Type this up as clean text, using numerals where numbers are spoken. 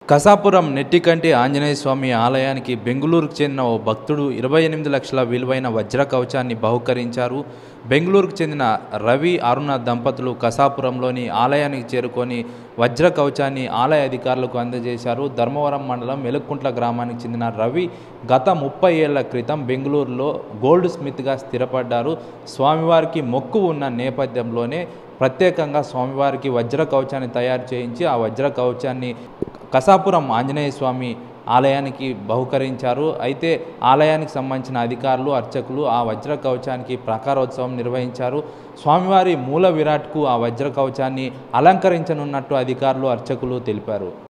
కసాపురం నెట్టికంటి ఆంజనేయ స్వామి ఆలయానికి బెంగుళూరుకు చెందిన ఓ భక్తుడు 28 లక్షల విలువైన వజ్ర కవచాన్ని బహుకరించారు. బెంగుళూరుకు చెందిన రవి అరుణ దంపతులు కసాపురంలోని ఆలయానికి చేరుకొని వజ్ర కవచాన్ని ఆలయ అధికారులకు అందజేశారు. ధర్మవరం మండలం మెలుక్కుంట్ల గ్రామానికి చెందిన రవి గత 30 ఏళ్ల క్రితం బెంగుళూరులో గోల్డ్ స్మిత్గా స్థిరపడ్డారు. స్వామివారికి మొక్కు ఉన్న నేపథ్యంలోనే ప్రత్యేకంగా స్వామివారికి వజ్ర కవచాన్ని తయారు చేయించి ఆ వజ్ర కవచాన్ని కసాపురం ఆంజనేయ స్వామి ఆలయానికి బహుకరించారు. అయితే ఆలయానికి సంబంధించిన అధికారులు అర్చకులు ఆ వజ్ర కవచానికి ప్రాకారోత్సవం నిర్వహించారు. స్వామివారి మూల విరాట్కు ఆ వజ్ర కవచాన్ని అలంకరించనున్నట్టు అధికారులు అర్చకులు తెలిపారు.